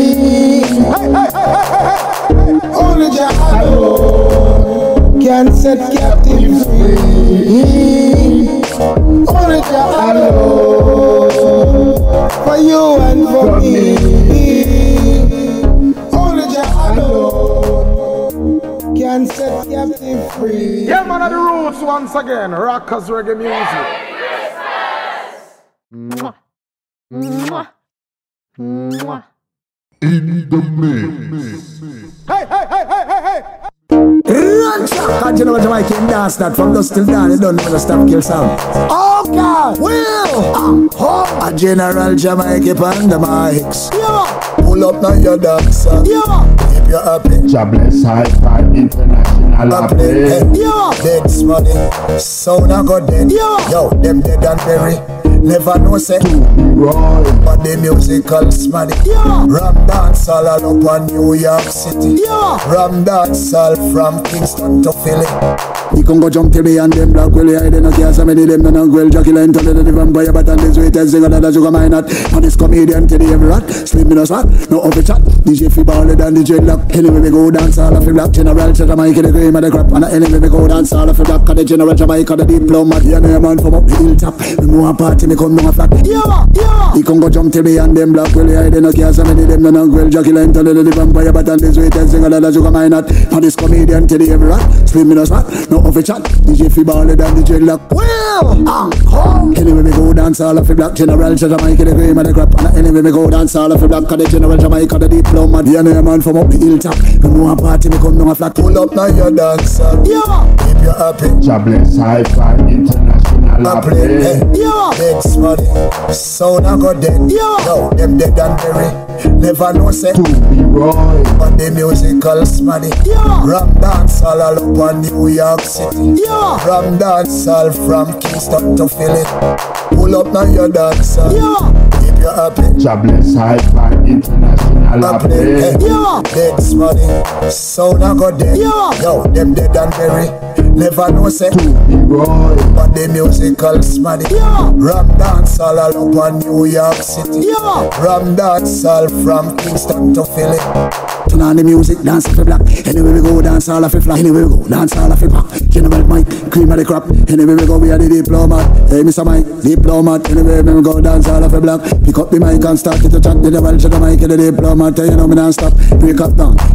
[SPEAKER 9] Only Jah alone can set captive free. Only Jah alone for you and for me. Only Jah alone can set captive free.
[SPEAKER 6] Yeah, man, of the roots once again. Rockers reggae music.
[SPEAKER 1] In the mix.
[SPEAKER 6] Hey.
[SPEAKER 11] Can't you know Jamaican dance that from dusk till dawn? You don't know the stop kill sound. Oh God, Will! A General Jamaica on the mics. Yeah. Pull up now your dancer. Yeah. Keep you happy.
[SPEAKER 5] Jobless Hi-Fi International play.
[SPEAKER 11] Yeah. Dead money. Sound a go dead. Yeah. Yo, them dead and bury. Never know say but the musical smaddy. Yeah. Ram dance all up on New York City. Yeah. Ram dance all from Kingston to Philly. You can go jump to me and them black will hide in a gas. I made them no well Jackie and tell the vampire but and this way tell singer that you come in at. And this comedian to the every rat. Sleep in a spot, no over chat. DJ free baller than DJ lock. Anyway we go dance all of the black. General Jamaica the cream of the crap. And anyway we go dance all of the black. Cause the General Jamaica the diplomat. Yeah, man from up the hilltop. We move a party me come down a flat. Yeah. You can go jump to me and them black will hide in a gas. I made them no well Jackie and tell the vampire but and this way tell singer that you come in at. And this comedian to the every rat. Sleep in a spot, no over chat. DJ free baller than DJ lock. Well, anyway we go dance all of the black. General Jamaica the cream of the crap. And anyway we go dance all of the black. Cause the General Jamaica the diplomat. Yeah, man from up the hilltop. We move a party me come down a flat. Pull up now your dancer. Yeah. Keep you happy.
[SPEAKER 5] Jobless Hi-Fi International play.
[SPEAKER 11] Yeah. Dead money. Sound a go dead. Yeah. Yo, them dead and bury. Never know say
[SPEAKER 5] to be right.
[SPEAKER 11] But the musical smaddy. Yeah. Ram dance all up on New York City. Yeah. Ram dance all from Kingston to Philly. Pull up now your dancer. Yeah. Keep you happy.
[SPEAKER 5] Jobless Hi-Fi International play.
[SPEAKER 11] Yeah. Dead money. Sound a go dead. Yeah. Yo, them dead and bury. Never know say
[SPEAKER 5] to be right.
[SPEAKER 11] But the musical smaddy. Yeah. Ram dance all up on New York City. Yeah. Ram dance all from Kingston to Philly. Turn on the music, dance off the black. Anyway we go dance all of the flat. Anyway we go dance all of the back. General Mike, cream of the crap. Anyway we go, we are the diplomat. Hey Mr. Mike, diplomat. Anyway we go dance all of the black. Pick up the mic and start it to chat. The devil shut the mic, the diplomat. You know me non-stop. Break up down,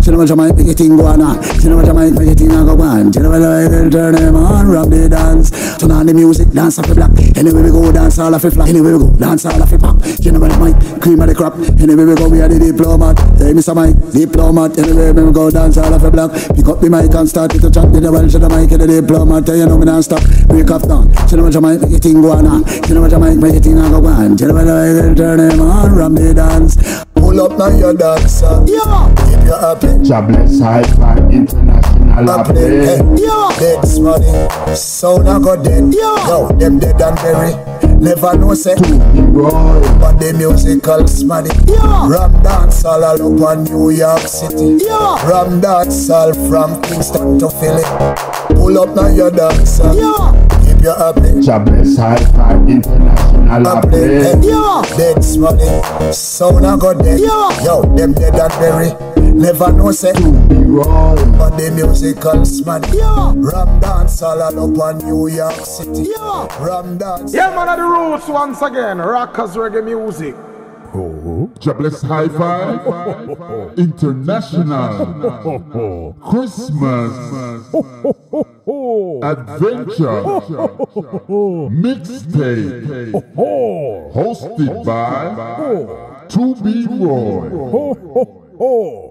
[SPEAKER 11] She know what Jamaica make a thing go on. She know what Jamaica make a thing go on. She know what Jamaica turn them on, rock the dance. Turn on the music, dance off the block. Anyway we go, dance all off the flat. Anyway we go, dance all off the pop. She know what Mike, cream of the crop. Anyway we go, we are the diplomat. Hey Mr. Mike, diplomat. Anyway we go, dance all off the block. Pick up the mic and start it to chat with the Welsh and the mic and the diplomat. You know me don't stop, break off down. She know what Jamaica make a thing go on. She know what Jamaica make a thing go on. She know what Jamaica turn them on, rock the dance.
[SPEAKER 5] Pull up now your dancer.
[SPEAKER 11] Yeah.
[SPEAKER 5] Keep you happy.
[SPEAKER 1] Jobless Hi-Fi International
[SPEAKER 5] Hey. Yeah. Dead money. Sound I got dead.
[SPEAKER 11] Yeah.
[SPEAKER 5] Yo, them dead and bury. Never know say. But the musical smaddy.
[SPEAKER 11] Yeah.
[SPEAKER 5] Ram dance all over New York City.
[SPEAKER 11] Yeah.
[SPEAKER 5] Ram dance all from Kingston to Philly. Pull up now your dancer.
[SPEAKER 11] Yeah.
[SPEAKER 5] Keep you happy.
[SPEAKER 1] Jobless Hi-Fi International
[SPEAKER 5] Hey.
[SPEAKER 11] Yeah.
[SPEAKER 5] Dead money. Sound I got dead.
[SPEAKER 11] Yeah.
[SPEAKER 5] Yo, them dead and bury. Never know say. But the musical smaddy.
[SPEAKER 11] Yeah.
[SPEAKER 5] Ram dance all over New York City.
[SPEAKER 11] Yeah.
[SPEAKER 5] Ram dance.
[SPEAKER 6] Yeah, man of the roots once again. Rockers reggae music.
[SPEAKER 1] Jobless Hi-Fi International Christmas Adventure Mixtape hosted by 2B Roy.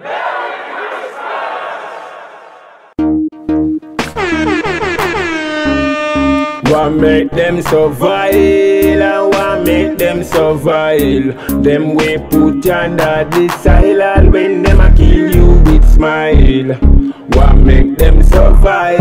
[SPEAKER 12] What make them so vile? What make them so vile? Them we put under the silent when them a kill you with smile. What make them so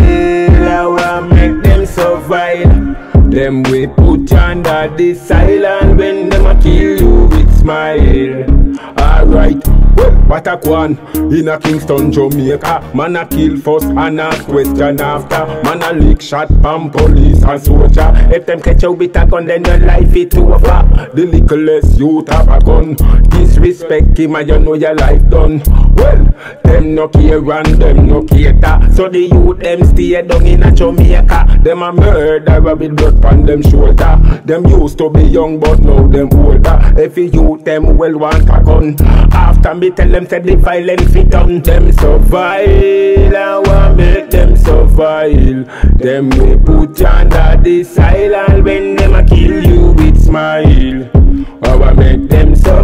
[SPEAKER 12] vile? What make them so vile? Them we put under the silent when them a kill you with smile. Alright. What a one in a Kingston, Jamaica. Man a kill first and a question after. Man a lick shot from police and soldier. If them catch you with a gun, then your life it over. The littlest youth have a gun. Disrespect him and you know your life done. Well, them no care and them no cater. So the youth them stay down in a Jamaica. Them a murderer with blood on them shoulder. Them used to be young but now them older. If you youth them well want a gun. After me tell them say the violence fit on them so vile. I want make them so vile. Them we put under the silent when them a kill you with smile. I want make them so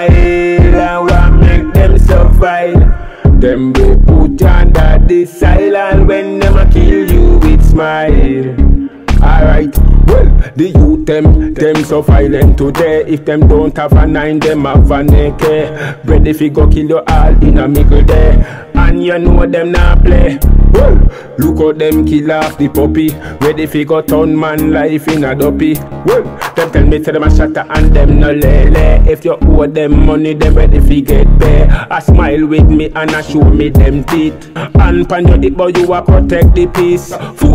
[SPEAKER 12] vile. I want make them so vile. Them we put under the silent when them a kill you with smile. Alright, well, the youth them so violent today. If them don't have a 9, them have a neck. Ready fi go kill you all in a middle day. And you know them not play. Well, look how them kill off the puppy. Ready fi go turn man life in a dopey. Well, them tell me say them a shatter and them no lele. If you owe them money, them ready fi get pay. A smile with me and a show me them teeth. And pan your dick, but you a protect the peace.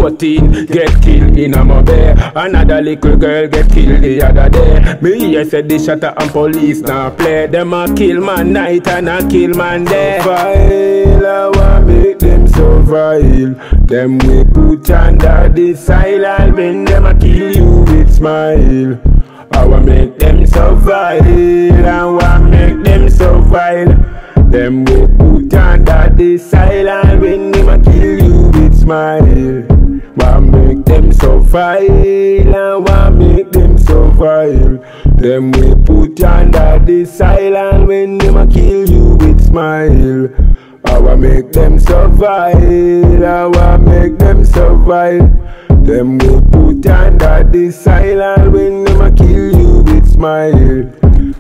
[SPEAKER 12] 14 get killed in a mobile. Another little girl get killed the other day. Me here said the shatter and police now play. Them a kill man night and a kill man day. Vile, I want make them so vile. Them we put under the silent when them a kill you with smile. I want make them so vile. I want make them so vile. Them we put under the silent when them a kill you with smile. Want make them so vile. I want make them so vile. Them we put under the silent when them a kill you with smile. I want make them so vile. I want make them so vile. Them we put under the silent when them a kill you with smile.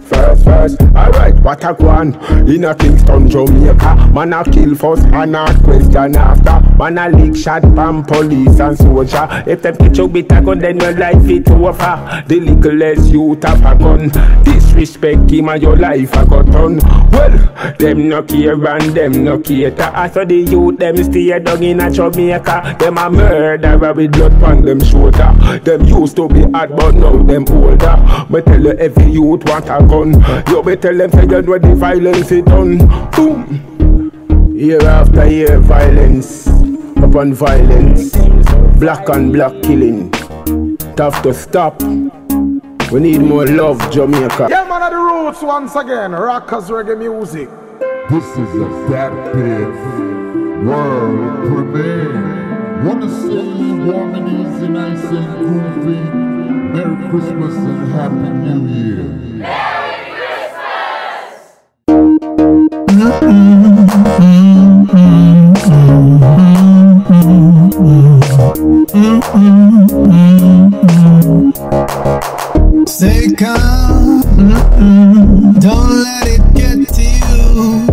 [SPEAKER 12] First, alright, what a one in a Kingston, Jamaica. Man a kill first and a question after. Man a lick shot from police and soldier. If them catch you with a gun, then your life it over. The littlest youth have a gun. Disrespect him and your life a got on. Well, them no care and them no cater. As for the youth, them stay down in a Jamaica. Them a murderer with blood on them shoulder. Them used to be hard but now them older. But tell you every youth want a gun. You better tell them say you know the violence is done. Boom. Year after year violence upon violence. Black on black killing. Tough to stop. We need more love, Jamaica.
[SPEAKER 6] Yeah, man of the roots once again. Rockers reggae music.
[SPEAKER 1] This is a that big world premiere. Wanna say warm and easy, nice and groovy. Merry Christmas and Happy New Year.
[SPEAKER 13] Merry
[SPEAKER 14] Christmas! Stay calm, don't let it get to you.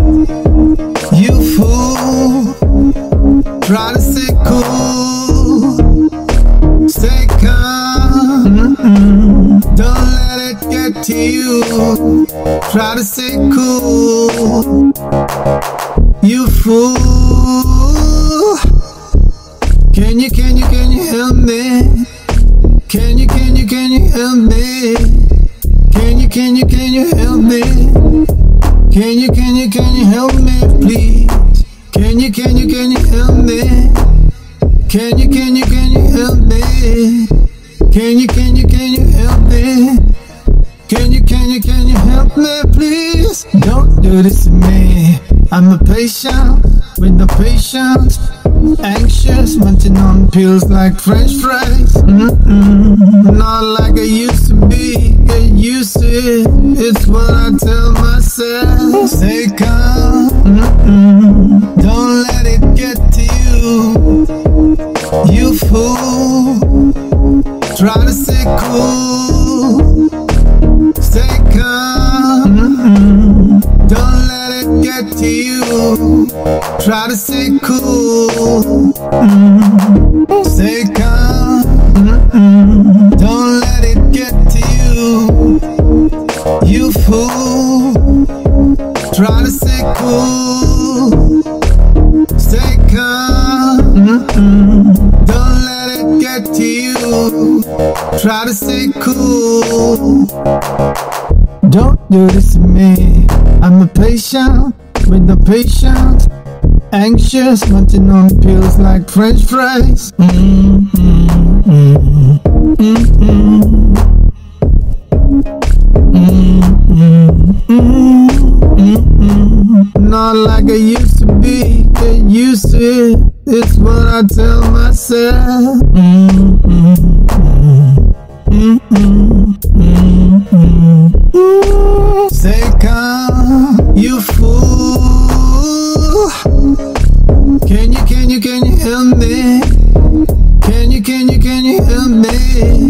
[SPEAKER 14] You fool, try to stay cool. Stay calm, don't let it get to you. Try to stay cool. You fool. Can you help me? Can you help me? Can you help me? Can you help me, please? Can you help me? Can you help me? Can you help me? Can you help me, please? Don't do this to me. I'm a patient with no patience. Anxious, munching on pills like French fries. Not like I used to be. Get used to it. It's what I tell myself. Stay calm. Don't let it get to you. You fool. Try to stay cool. Stay calm. Don't let it get to you. Try to stay cool. Stay calm. Don't let it get to you. You fool. Try to stay cool. Stay calm. Don't let it get to you. Try to stay cool. Don't do this to me. I'm a patient with no patience. Anxious, munching on pills like French fries. Not like I used to be. Get used to it. It's what I tell myself. Stay calm, you fool. Can you help me? Can you help me?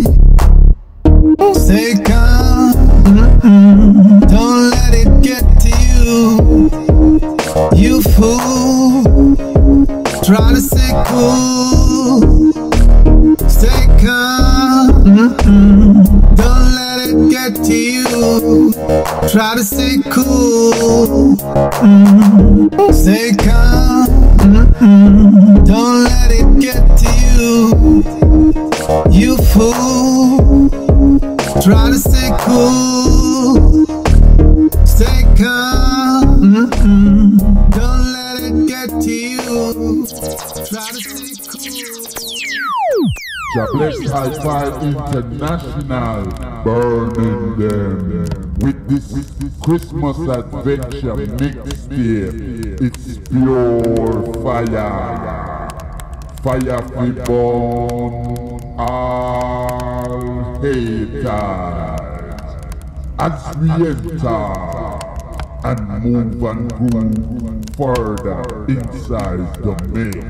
[SPEAKER 14] Stay calm, don't let it get to you. You fool, try to stay cool. Stay calm, don't let it get to you. Try to stay cool. Stay calm. Don't let it get to you. You fool. Try to stay cool. Stay calm. Don't let it get to you. Try to stay cool.
[SPEAKER 1] Bless High Five International, burning them with this Christmas adventure mixtape. It's pure fire, fire we burn all haters as we enter and move and groove further inside the mix.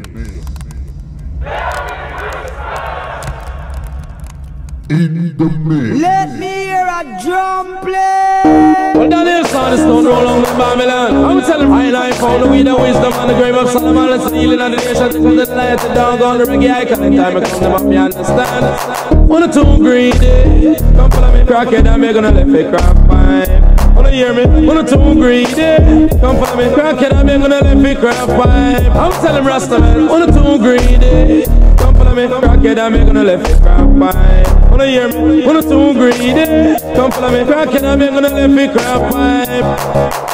[SPEAKER 1] In the mix.
[SPEAKER 13] Let me hear a drum play.
[SPEAKER 12] Well, Daniel saw the stone roll on with Babylon. I'm telling high life, found the weed and wisdom and the grave of Solomon. And stealing on the nation, from the light to dog on the reggae icon. In time I come to me understand. One or two greedy. Come follow me, crackhead, and we're gonna let it crack pipe. Wanna hear me? One or two greedy. Come follow me, crackhead, and we're gonna let it crack pipe. I'm telling Rasta man, one or two greedy. Come follow me, crackhead, and we're gonna let it crack pipe. Wanna hear me? Wanna too greedy? Come follow me, cracking, I'm gonna let me crap pipe.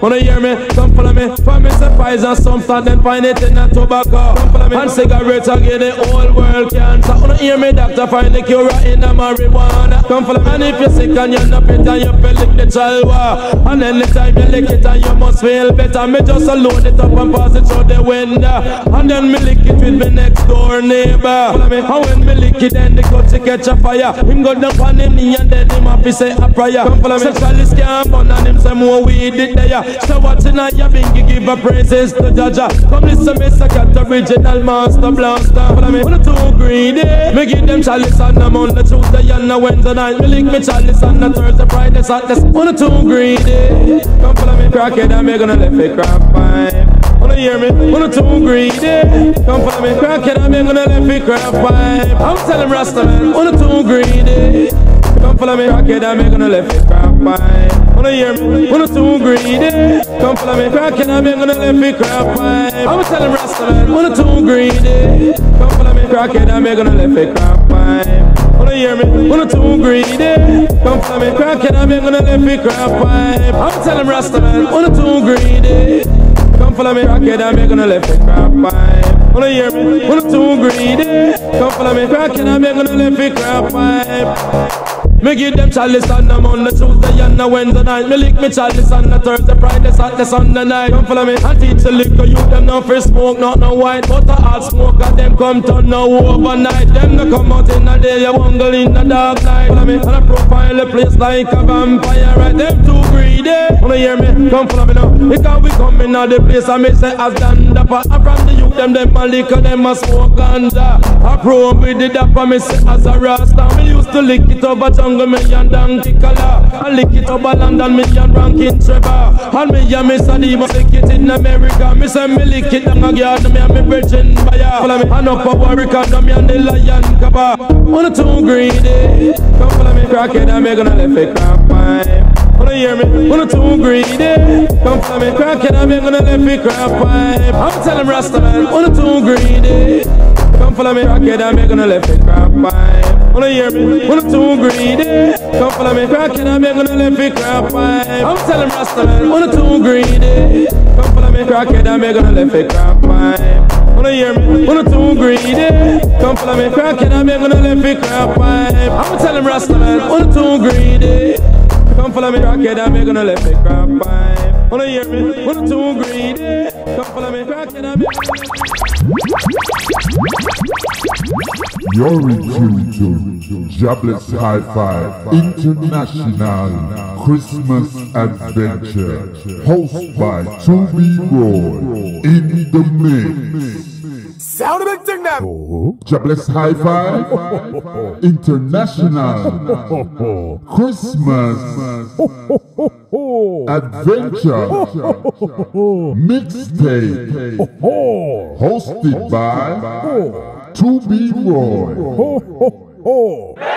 [SPEAKER 12] Wanna hear me? Come follow me. Find me surprise and some start then find it in a tobacco. Come follow me. And cigarettes I give the whole world cancer. Wanna hear me? Doctor find the cure in a marijuana. Come follow me. And if you're sick and you're not better, you feel lick the chalwa. And anytime you lick it and you must feel better. Me just load it up and pass it through the window. And then me lick it with me next door neighbor. Follow me. And when me lick it then the cuts catch a fire. Him go down on him knee and then him happy say a prayer. Come follow me. Sexualist can't burn and him say more weed it there. So what's in a ya bingy give a praises to Jaja. Come listen me second original master blaster. Follow me. Wanna too greedy. Me give them chalice and I'm on the Tuesday and the Wednesday night. Me lick me chalice and the Thursday, Friday, Saturday. Wanna too greedy. Come follow me. Crackhead and me gonna let it crap pipe. Wanna hear me? Wanna too greedy. Come follow me. Crackhead and me gonna let it crap pipe. I'm telling Rasta man. Wanna too greedy. Come follow me. Crackhead and me gonna let it crap pipe. Wanna hear me? Wanna too greedy. Come follow me. Crackhead and me gonna let it crap pipe. I'm telling Rasta man. Wanna too greedy. Come follow me. Crackhead and me gonna let it crap pipe. Wanna hear me? Wanna too greedy. Come follow me. Crackhead and me gonna let it crap pipe. I'm telling Rasta man. Wanna too greedy. Come follow me, crackhead, and me gonna left it crap pipe. Wanna hear me? Wanna too greedy? Come follow me, crackhead, and me gonna left it crap pipe. Me give them chalice and I'm on the Tuesday and the Wednesday night. Me lick me chalice on the Thursday, Friday, Saturday, Sunday night. Come follow me and teach the liquor you them no free smoke, not no white. But the hard smoke and them come turn no overnight. Them no come out in the day, you won't go in the dark night. Follow me and I profile the place like a vampire. Right, them too greedy. Wanna hear me? Come follow me now. Because we come in the place and me say as stand up. And from the youth them a liquor, them a smoke ganja. I pro with the dapper, me say as a rasta. Me used to lick it over jungle, me and donkey color. I lick it over London, me and ranking Trevor. And me and me Sadie, me lick it in America. Me say me lick it down a yard, me and me virgin buyer. Follow me, and up a Warwick, and me and the lion cover. Wanna too greedy. Come follow me, crackhead, and me gonna left it crap pipe. Wanna hear me? Wanna too greedy. Come follow me, crackhead, and me gonna left it crap pipe. I'm telling Rasta man, wanna too greedy. Come follow me, crackhead, and me gonna left it crap pipe. Wanna hear me? Wanna too greedy. Come follow me, crackhead, and me gonna left it crap pipe. I'm telling Rasta man, wanna too greedy. Come follow me, crackhead, and me gonna left it crap pipe. Wanna hear me? Wanna too greedy. Come follow me, crackhead, and me gonna left it crap pipe. I'm telling Rasta man, wanna too greedy. Come follow me, crackhead, and me gonna left it crap pipe. Wanna hear me? Wanna too greedy. Come follow me, crackhead, and me.
[SPEAKER 1] You're in tune to Jobless Hi-Fi International Christmas Adventure, hosted by 2B Roy, in the mix.
[SPEAKER 6] Sound a big thing now.
[SPEAKER 1] Jobless Hi-Fi International Christmas Adventure Mixtape, hosted by 2B Roy.